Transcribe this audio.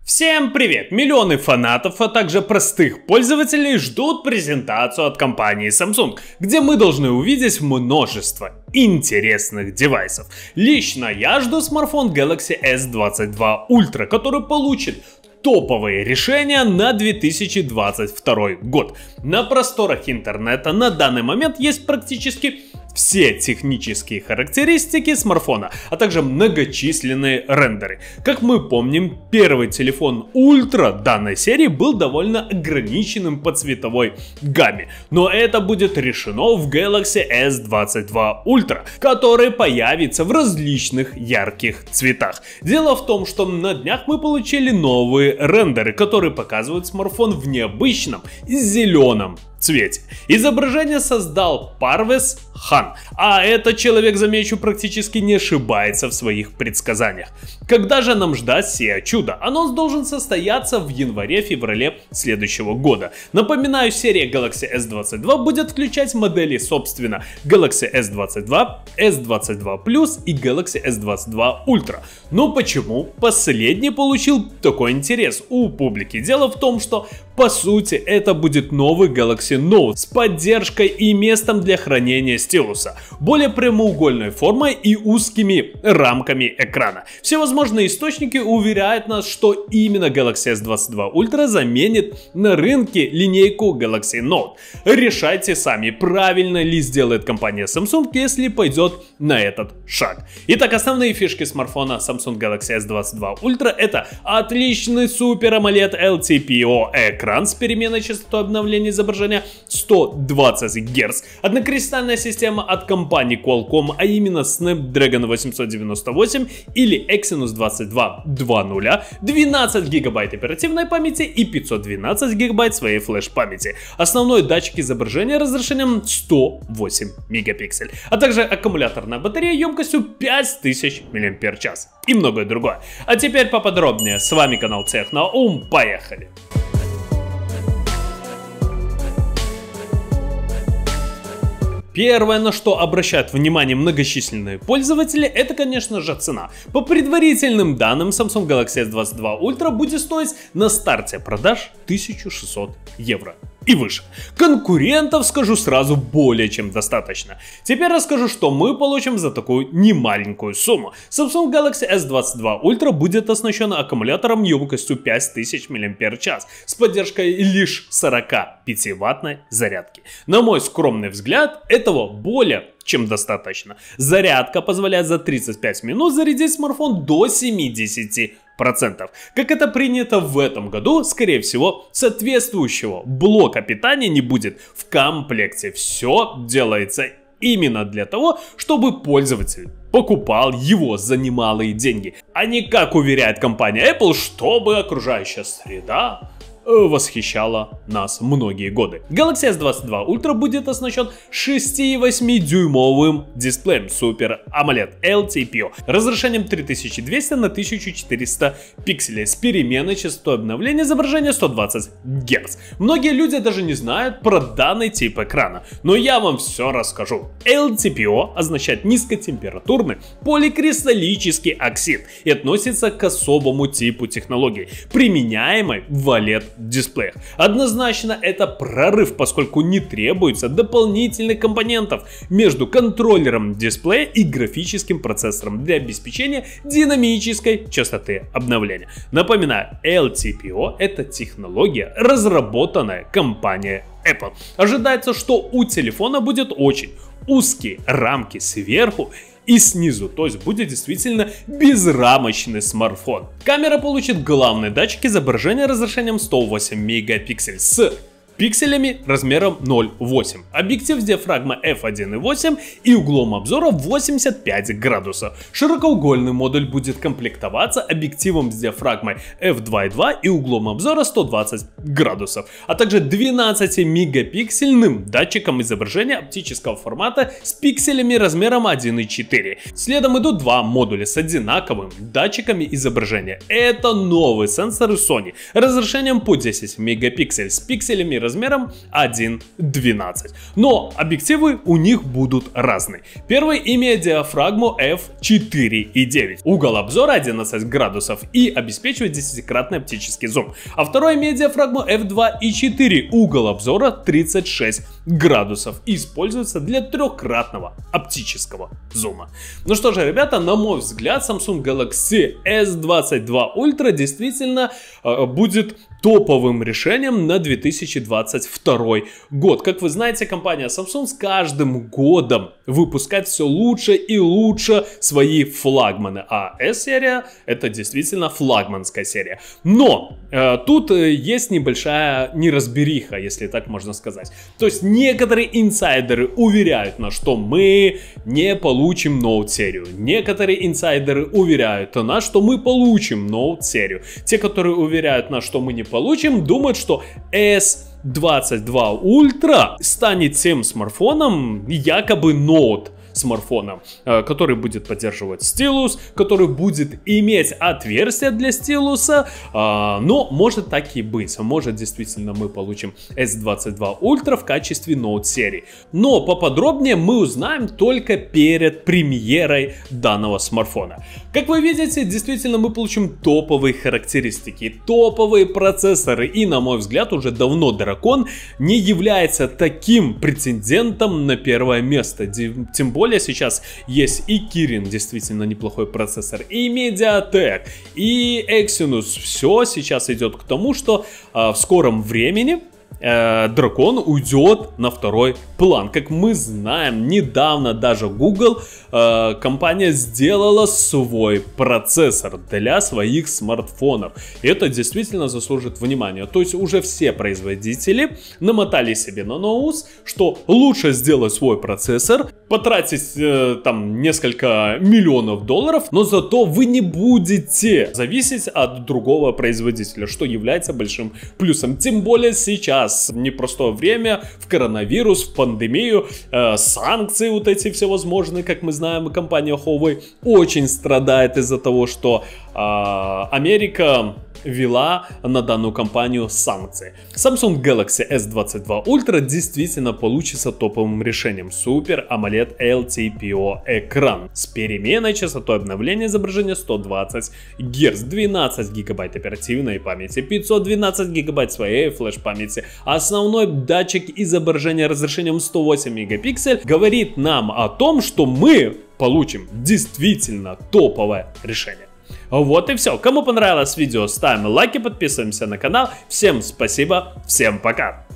Всем привет! Миллионы фанатов, а также простых пользователей ждут презентацию от компании Samsung, где мы должны увидеть множество интересных девайсов. Лично я жду смартфон Galaxy S22 Ultra, который получит топовые решения на 2022 год. На просторах интернета на данный момент есть практически все технические характеристики смартфона, а также многочисленные рендеры. Как мы помним, первый телефон Ultra данной серии был довольно ограниченным по цветовой гамме, но это будет решено в Galaxy S22 Ultra, который появится в различных ярких цветах. Дело в том, что на днях мы получили новые рендеры, которые показывают смартфон в необычном зеленом цвете. Изображение создал Parvez Хан, а этот человек, замечу, практически не ошибается в своих предсказаниях. Когда же нам ждать сие чудо? Анонс должен состояться в январе-феврале следующего года. Напоминаю, серия Galaxy S22 будет включать модели, собственно, Galaxy S22, S22 Plus и Galaxy S22 Ultra. Но почему последний получил такой интерес у публики? Дело в том, что по сути это будет новый Galaxy Note с поддержкой и местом для хранения стилуса, более прямоугольной формой и узкими рамками экрана. Всевозможные источники уверяют нас, что именно Galaxy S22 Ultra заменит на рынке линейку Galaxy Note. Решайте сами, правильно ли сделает компания Samsung, если пойдет на этот шаг. Итак, основные фишки смартфона Samsung Galaxy S22 Ultra — это отличный Super AMOLED LTPO экран с переменной частотой обновления изображения 120 Гц, однокристальная система от компании Qualcomm, а именно Snapdragon 898 или Exynos 2220, 12 гигабайт оперативной памяти и 512 гигабайт своей флеш-памяти. Основной датчик изображения разрешением 108 мегапикселей, а также аккумуляторная батарея емкостью 5000 мАч и многое другое. А теперь поподробнее. С вами канал Техноум, поехали! Первое, на что обращают внимание многочисленные пользователи, это, конечно же, цена. По предварительным данным, Samsung Galaxy S22 Ultra будет стоить на старте продаж 1600 евро и выше. Конкурентов, скажу сразу, более чем достаточно. Теперь расскажу, что мы получим за такую немаленькую сумму. Samsung Galaxy S22 Ultra будет оснащен аккумулятором емкостью 5000 мАч с поддержкой лишь 45-ваттной зарядки. На мой скромный взгляд, этого более чем достаточно. Зарядка позволяет за 35 минут зарядить смартфон до 70%. Как это принято в этом году, скорее всего, соответствующего блока питания не будет в комплекте. Все делается именно для того, чтобы пользователь покупал его за немалые деньги, а не, как уверяет компания Apple, чтобы окружающая среда восхищала нас многие годы. Galaxy S22 Ultra будет оснащен 6,8-дюймовым дисплеем Super AMOLED LTPO разрешением 3200 на 1400 пикселей с переменной частотой обновления изображения 120 Гц. Многие люди даже не знают про данный тип экрана, но я вам все расскажу. LTPO означает низкотемпературный поликристаллический оксид и относится к особому типу технологии, применяемой в OLED-дисплеях. Однозначно это прорыв, поскольку не требуется дополнительных компонентов между контроллером дисплея и графическим процессором для обеспечения динамической частоты обновления. Напоминаю, LTPO — это технология, разработанная компанией Apple. Ожидается, что у телефона будет очень узкие рамки сверху и снизу, то есть будет действительно безрамочный смартфон. Камера получит главный датчик изображения разрешением 108 мегапикселей с пикселями размером 0,8. Объектив с диафрагмой f1.8 и углом обзора 85 градусов. Широкоугольный модуль будет комплектоваться объективом с диафрагмой f2.2 и углом обзора 120 градусов, а также 12-мегапиксельным датчиком изображения оптического формата с пикселями размером 1.4. Следом идут два модуля с одинаковыми датчиками изображения. Это новые сенсоры Sony разрешением по 10 мегапикселей с пикселями размером 1.12. Но объективы у них будут разные. Первый имеет диафрагму f4.9, угол обзора 11 градусов и обеспечивает 10-кратный оптический зум. А второй имеет диафрагму f2.4, угол обзора 36 градусов и используется для 3-кратного оптического зума. Ну что же, ребята, на мой взгляд, Samsung Galaxy S22 Ultra действительно будет топовым решением на 2022 год. Как вы знаете, компания Samsung с каждым годом выпускает все лучше и лучше свои флагманы. А S-серия это действительно флагманская серия. Но тут есть небольшая неразбериха, если так можно сказать. То есть некоторые инсайдеры уверяют нас, что мы не получим Note-серию. Некоторые инсайдеры уверяют нас, что мы получим Note-серию. Те, которые уверяют нас, что мы не получим, думают, что S22 Ultra станет тем смартфоном, якобы Note смартфоном, который будет поддерживать стилус, который будет иметь отверстие для стилуса, но может так и быть, может действительно мы получим S22 Ultra в качестве Note серии. Но поподробнее мы узнаем только перед премьерой данного смартфона. Как вы видите, действительно мы получим топовые характеристики, топовые процессоры, и на мой взгляд уже давно Дракон не является таким претендентом на первое место, тем более сейчас есть и Kirin, действительно неплохой процессор, и Mediatek, и Exynos. Все сейчас идет к тому, что в скором времени Дракон уйдет на второй план. Как мы знаем, недавно даже Google компания сделала свой процессор для своих смартфонов. И это действительно заслужит внимания. То есть уже все производители намотали себе на ус, что лучше сделать свой процессор, потратить там несколько миллионов долларов, но зато вы не будете зависеть от другого производителя, что является большим плюсом. Тем более сейчас, в непростое время, в коронавирус, в пандемию, санкции вот эти всевозможные, как мы знаем, компания Huawei очень страдает из-за того, что Америка ввела на данную компанию санкции. Samsung Galaxy S22 Ultra действительно получится топовым решением. Супер AMOLED LTPO экран с переменной частотой обновления изображения 120 Гц, 12 гигабайт оперативной памяти, 512 гигабайт своей флеш-памяти. Основной датчик изображения разрешением 108 мегапиксель говорит нам о том, что мы получим действительно топовое решение. Вот и все. Кому понравилось видео, ставим лайки, подписываемся на канал. Всем спасибо, всем пока.